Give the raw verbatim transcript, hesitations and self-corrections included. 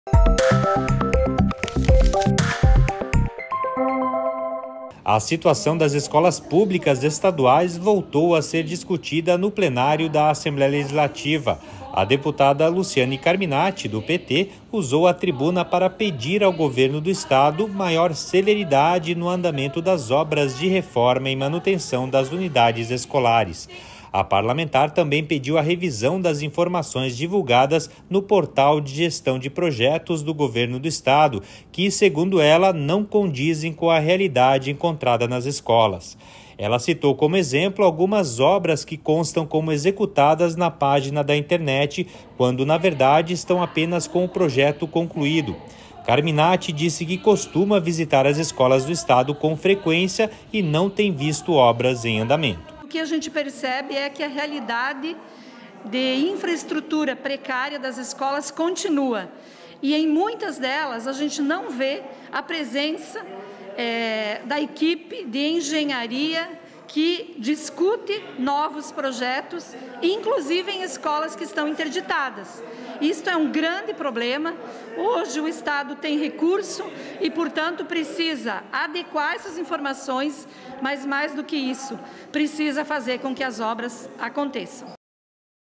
A situação das escolas públicas estaduais voltou a ser discutida no plenário da Assembleia Legislativa. A deputada Luciane Carminati, do P T, usou a tribuna para pedir ao governo do estado maior celeridade no andamento das obras de reforma e manutenção das unidades escolares. A parlamentar também pediu a revisão das informações divulgadas no portal de gestão de projetos do governo do estado, que, segundo ela, não condizem com a realidade encontrada nas escolas. Ela citou como exemplo algumas obras que constam como executadas na página da internet, quando, na verdade, estão apenas com o projeto concluído. Carminati disse que costuma visitar as escolas do estado com frequência e não tem visto obras em andamento. O que a gente percebe é que a realidade de infraestrutura precária das escolas continua. E em muitas delas a gente não vê a presença é, da equipe de engenharia que discute novos projetos, inclusive em escolas que estão interditadas. Isto é um grande problema. Hoje o Estado tem recurso e, portanto, precisa adequar essas informações, mas mais do que isso, precisa fazer com que as obras aconteçam.